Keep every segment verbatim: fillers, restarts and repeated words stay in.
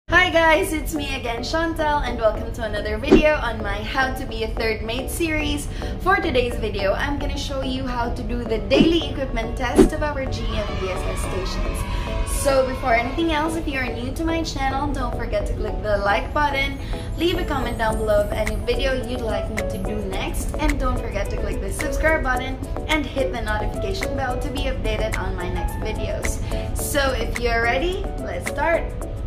Hi guys, it's me again, Shawntel, and welcome to another video on my How to Be a Third Mate series. For today's video, I'm gonna show you how to do the daily equipment test of our G M D S S stations. So before anything else, if you're new to my channel, don't forget to click the like button, leave a comment down below of any video you'd like me to do next, and don't forget to click the subscribe button and hit the notification bell to be updated on my next videos. So if you're ready, let's start!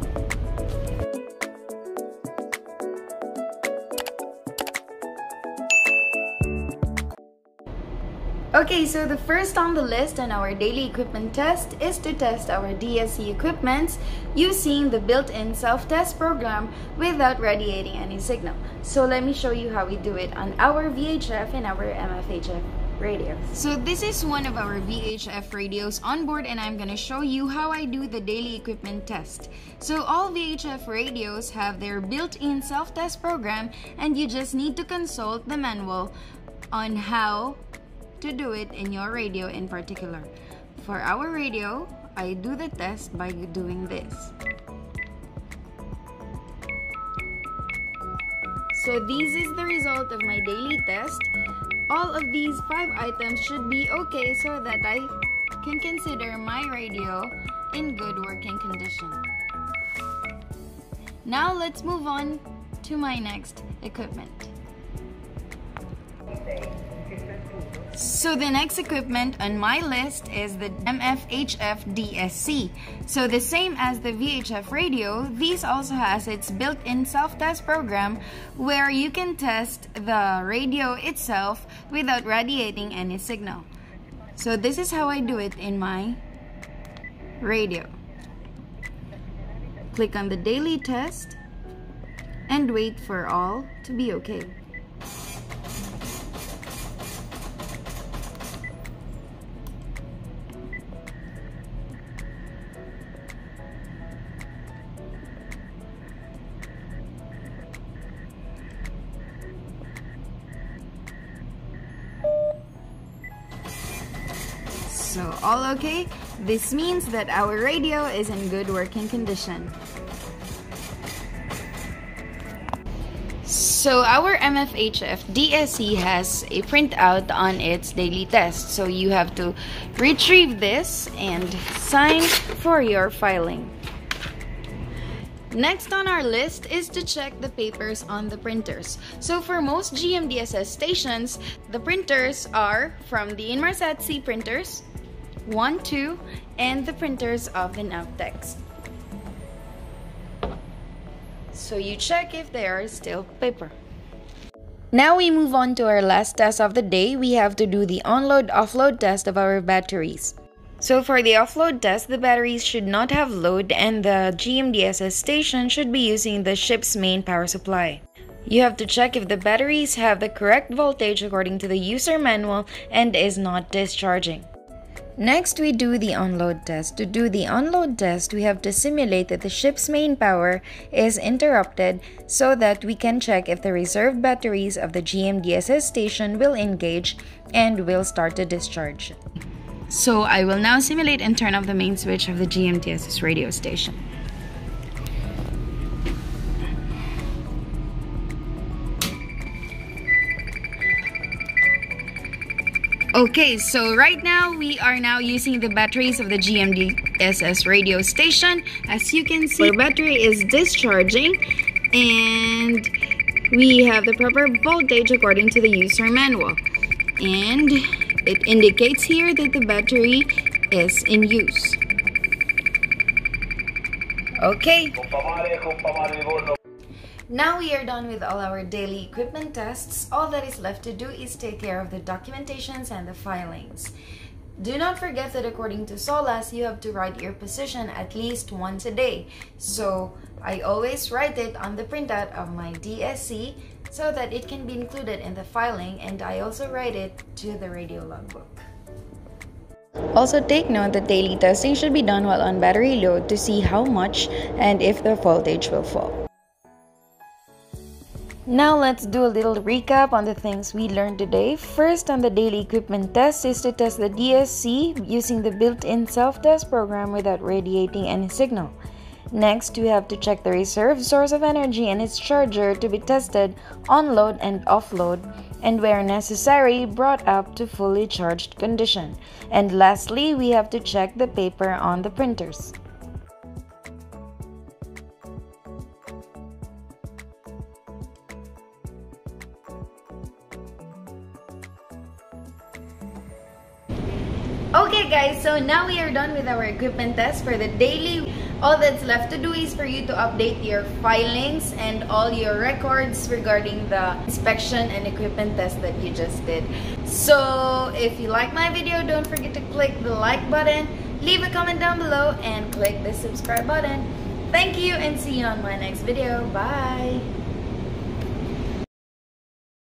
Okay, so the first on the list on our daily equipment test is to test our D S C equipments using the built-in self-test program without radiating any signal. So let me show you how we do it on our V H F and our M F H F radios. So this is one of our V H F radios on board, and I'm gonna show you how I do the daily equipment test. So all V H F radios have their built-in self-test program, and you just need to consult the manual on how to do it in your radio in particular. For our radio, I do the test by doing this. So this is the result of my daily test. All of these five items should be okay so that I can consider my radio in good working condition. Now let's move on to my next equipment. So the next equipment on my list is the M F H F D S C. So the same as the V H F radio, this also has its built-in self-test program where you can test the radio itself without radiating any signal. So this is how I do it in my radio. Click on the daily test and wait for all to be okay. So all okay, this means that our radio is in good working condition. So our M F H F D S C has a printout on its daily test. So you have to retrieve this and sign for your filing. Next on our list is to check the papers on the printers. So for most G M D S S stations, the printers are from the Inmarsat C printers, one, two, and the printers of the Navtex. So you check if they are still paper. Now we move on to our last test of the day. We have to do the onload-offload test of our batteries. So for the offload test, the batteries should not have load, and the G M D S S station should be using the ship's main power supply. You have to check if the batteries have the correct voltage according to the user manual and is not discharging. Next, we do the onload test. To do the onload test, we have to simulate that the ship's main power is interrupted so that we can check if the reserved batteries of the G M D S S station will engage and will start to discharge. So I will now simulate and turn off the main switch of the G M D S S radio station. Okay, so right now we are now using the batteries of the G M D S S radio station. As you can see, our battery is discharging and we have the proper voltage according to the user manual. And it indicates here that the battery is in use. Okay. Now we are done with all our daily equipment tests. All that is left to do is take care of the documentations and the filings. Do not forget that according to SOLAS, you have to write your position at least once a day. So I always write it on the printout of my D S C so that it can be included in the filing, and I also write it to the radio logbook. Also take note that daily testing should be done while on battery load to see how much and if the voltage will fall. Now let's do a little recap on the things we learned today. First, on the daily equipment test is to test the D S C using the built-in self-test program without radiating any signal. Next, we have to check the reserve source of energy and its charger to be tested on load and offload, and where necessary, brought up to fully charged condition. And lastly, we have to check the paper on the printers. Okay guys, so now we are done with our equipment test for the daily. All that's left to do is for you to update your filings and all your records regarding the inspection and equipment test that you just did. So if you like my video, don't forget to click the like button, leave a comment down below, and click the subscribe button. Thank you and see you on my next video. Bye!